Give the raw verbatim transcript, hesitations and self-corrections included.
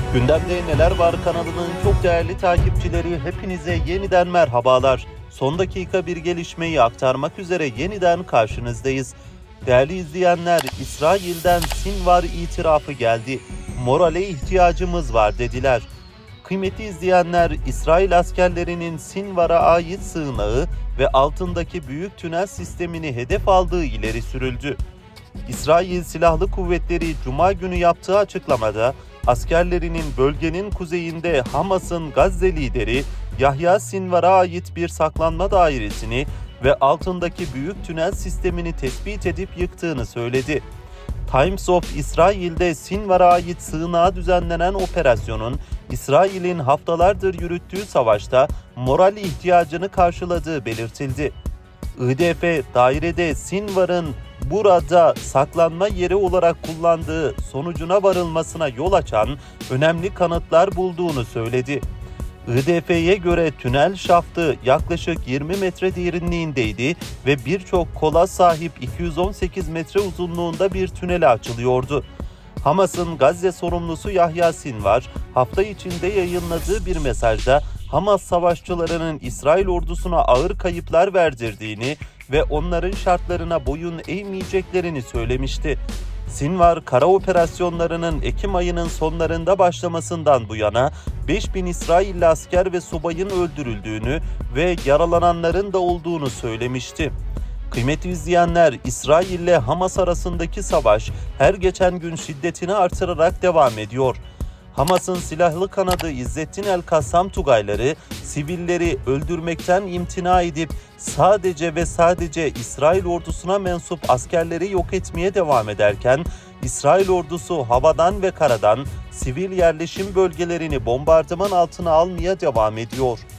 Gündemde Neler Var kanalının çok değerli takipçileri, hepinize yeniden merhabalar. Son dakika bir gelişmeyi aktarmak üzere yeniden karşınızdayız. Değerli izleyenler, İsrail'den Sinvar itirafı geldi. Morale ihtiyacımız var dediler. Kıymetli izleyenler, İsrail askerlerinin Sinvar'a ait sığınağı ve altındaki büyük tünel sistemini hedef aldığı ileri sürüldü. İsrail Silahlı Kuvvetleri Cuma günü yaptığı açıklamada, askerlerinin bölgenin kuzeyinde Hamas'ın Gazze lideri Yahya Sinvar'a ait bir saklanma dairesini ve altındaki büyük tünel sistemini tespit edip yıktığını söyledi. Times of İsrail'de Sinvar'a ait sığınağa düzenlenen operasyonun İsrail'in haftalardır yürüttüğü savaşta moral ihtiyacını karşıladığı belirtildi. I D F, dairede Sinvar'ın burada saklanma yeri olarak kullandığı sonucuna varılmasına yol açan önemli kanıtlar bulduğunu söyledi. I D F'ye göre tünel şaftı yaklaşık yirmi metre derinliğindeydi ve birçok kola sahip iki yüz on sekiz metre uzunluğunda bir tünele açılıyordu. Hamas'ın Gazze sorumlusu Yahya Sinvar, hafta içinde yayınladığı bir mesajda Hamas savaşçılarının İsrail ordusuna ağır kayıplar verdirdiğini ve onların şartlarına boyun eğmeyeceklerini söylemişti. Sinvar, kara operasyonlarının Ekim ayının sonlarında başlamasından bu yana beş bin İsrailli asker ve subayın öldürüldüğünü ve yaralananların da olduğunu söylemişti. Kıymetli izleyenler, İsrail ile Hamas arasındaki savaş her geçen gün şiddetini artırarak devam ediyor. Hamas'ın silahlı kanadı İzzettin el-Kassam Tugayları, sivilleri öldürmekten imtina edip sadece ve sadece İsrail ordusuna mensup askerleri yok etmeye devam ederken, İsrail ordusu havadan ve karadan sivil yerleşim bölgelerini bombardıman altına almaya devam ediyor.